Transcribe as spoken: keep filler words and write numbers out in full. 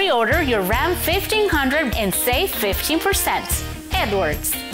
pre-order your Ram fifteen hundred and save fifteen percent. Edwards.